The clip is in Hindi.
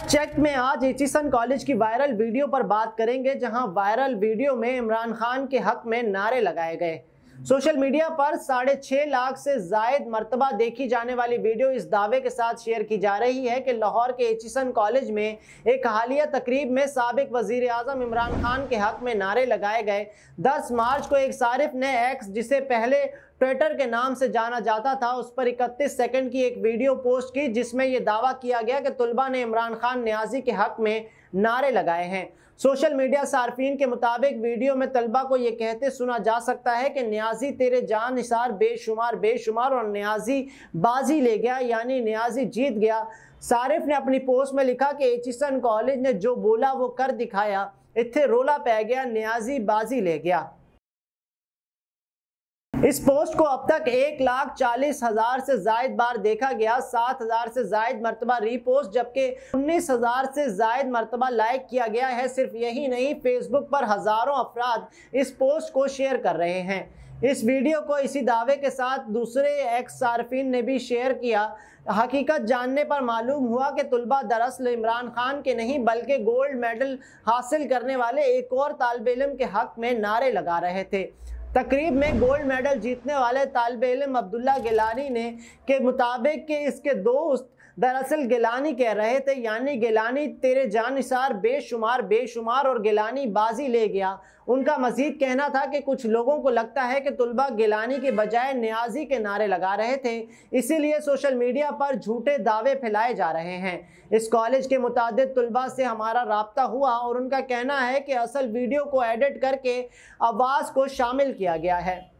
फैक्ट चेक में आज एचिसन कॉलेज की वायरल वीडियो पर बात करेंगे, जहां वायरल वीडियो में इमरान खान के हक में नारे लगाए गए। सोशल मीडिया पर 6.5 लाख से जायद मर्तबा देखी जाने वाली वीडियो इस दावे के साथ शेयर की जा रही है कि लाहौर के एचिसन कॉलेज में एक हालिया तकरीब में साबिक वजीर आजम इमरान खान के हक में नारे लगाए गए। 10 मार्च को एक सारिफ ने एक्स, जिसे पहले ट्विटर के नाम से जाना जाता था, उस पर 31 सेकंड की एक वीडियो पोस्ट की, जिसमें यह दावा किया गया कि तुलबा ने इमरान खान न्याजी के हक में नारे लगाए हैं। सोशल मीडिया सार्फिन के मुताबिक वीडियो में तलबा को यह कहते सुना जा सकता है कि न्याजी तेरे जान निसार बेशुमार बेशुमार और न्याजी बाजी ले गया, यानी न्याजी जीत गया। सारिफ ने अपनी पोस्ट में लिखा कि एचिसन कॉलेज ने जो बोला वो कर दिखाया, इत्थे रोला पै गया, न्याजी बाजी ले गया। इस पोस्ट को अब तक 1,40,000 से जायद बार देखा गया, 7,000 से जायद मरतबा रीपोस्ट, जबकि 19,000 से जायद मरतबा लाइक किया गया है। सिर्फ यही नहीं, फेसबुक पर हजारों अफराद इस पोस्ट को शेयर कर रहे हैं। इस वीडियो को इसी दावे के साथ दूसरे एक्स सार्फिन ने भी शेयर किया। हकीकत जानने पर मालूम हुआ कि तुलबा दरअसल इमरान खान के नहीं बल्कि गोल्ड मेडल हासिल करने वाले एक और तालिब इल्म के हक में नारे लगा रहे थे। तकरीब में गोल्ड मेडल जीतने वाले तालिब इल्म अब्दुल्ला गिलानी ने के मुताबिक कि इसके दोस्त दरअसल गिलानी कह रहे थे, यानी गिलानी तेरे जानिसार बेशुमार बेशुमार और गिलानी बाजी ले गया। उनका मजीद कहना था कि कुछ लोगों को लगता है कि तुलबा गिलानी के बजाय न्याजी के नारे लगा रहे थे, इसीलिए सोशल मीडिया पर झूठे दावे फैलाए जा रहे हैं। इस कॉलेज के मुतादिद तुलबा से हमारा राब्ता हुआ और उनका कहना है कि असल वीडियो को एडिट करके आवाज़ को शामिल किया गया है।